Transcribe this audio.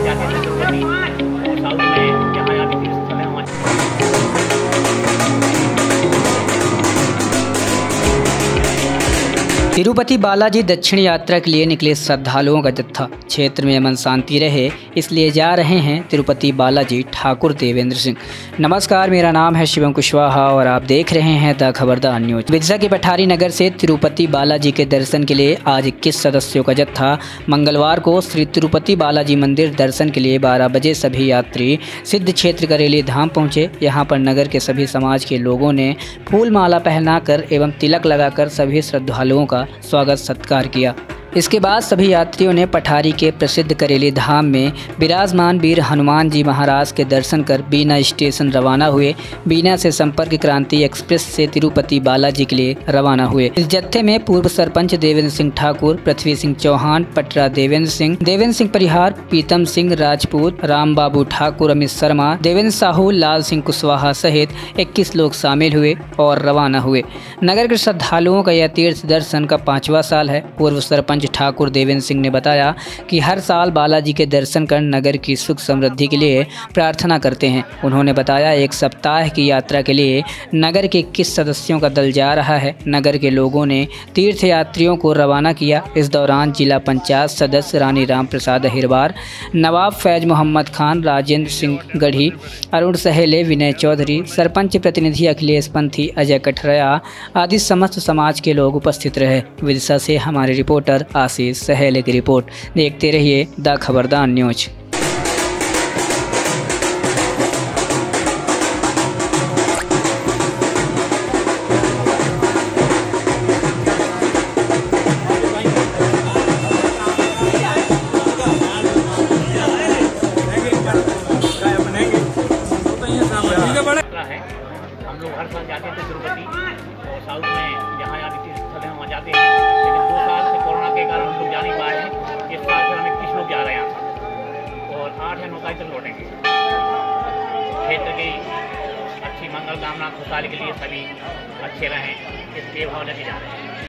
जाते थे तिरुपति और साउथ में जहाँ यहाँ भी तीर्थ स्थल है वहाँ। तिरुपति बालाजी दक्षिण यात्रा के लिए निकले श्रद्धालुओं का जत्था। क्षेत्र में अमन शांति रहे इसलिए जा रहे हैं तिरुपति बालाजी ठाकुर देवेंद्र सिंह। नमस्कार, मेरा नाम है शिवम कुशवाहा और आप देख रहे हैं द खबरदार न्यूज। विदिशा के पठारी नगर से तिरुपति बालाजी के दर्शन के लिए आज 21 सदस्यों का जत्था मंगलवार को श्री तिरुपति बालाजी मंदिर दर्शन के लिए 12 बजे सभी यात्री सिद्ध क्षेत्र करेली धाम पहुँचे। यहाँ पर नगर के सभी समाज के लोगों ने फूल माला पहनाकर एवं तिलक लगाकर सभी श्रद्धालुओं का स्वागत सत्कार किया। इसके बाद सभी यात्रियों ने पठारी के प्रसिद्ध करेली धाम में विराजमान वीर हनुमान जी महाराज के दर्शन कर बीना स्टेशन रवाना हुए। बीना से संपर्क क्रांति एक्सप्रेस से तिरुपति बालाजी के लिए रवाना हुए। इस जत्थे में पूर्व सरपंच देवेंद्र सिंह ठाकुर, पृथ्वी सिंह चौहान, पटरा देवेंद्र सिंह परिहार, पीतम सिंह राजपूत, राम बाबू ठाकुर, अमित शर्मा, देवेंद्र साहू, लाल सिंह कुशवाहा सहित 21 लोग शामिल हुए और रवाना हुए। नगर के श्रद्धालुओं का यह तीर्थ दर्शन का 5वां साल है। पूर्व सरपंच ठाकुर देवेंद्र सिंह ने बताया कि हर साल बालाजी के दर्शन कर नगर की सुख समृद्धि के लिए प्रार्थना करते हैं। उन्होंने बताया 1 सप्ताह की यात्रा के लिए नगर के 21 सदस्यों का दल जा रहा है। नगर के लोगों ने तीर्थ यात्रियों को रवाना किया। इस दौरान जिला पंचायत सदस्य रानी राम प्रसाद अहिरवार, नवाब फैज मोहम्मद खान, राजेंद्र सिंह गढ़ी, अरुण सहेले, विनय चौधरी, सरपंच प्रतिनिधि अखिलेश पंथी, अजय कठरया आदि समस्त समाज के लोग उपस्थित रहे। विदिशा से हमारे रिपोर्टर आशीष सहेले की रिपोर्ट। देखते रहिए द खबरदार न्यूज। हम लोग हर साल जाते थे तिरुपति और साउथ में जहाँ यहाँ भी तीर्थ स्थल है वहाँ जाते हैं, लेकिन 2 साल से कोरोना के कारण हम लोग जा नहीं पाए हैं। इस साल फिर हम 21 लोग जा रहे हैं यहाँ और 8 या 9 तारीख तक लौटेंगे। क्षेत्र की अच्छी मंगल कामना खुशहाली के लिए सभी अच्छे रहें, इसलिए भावना की जा रहे हैं।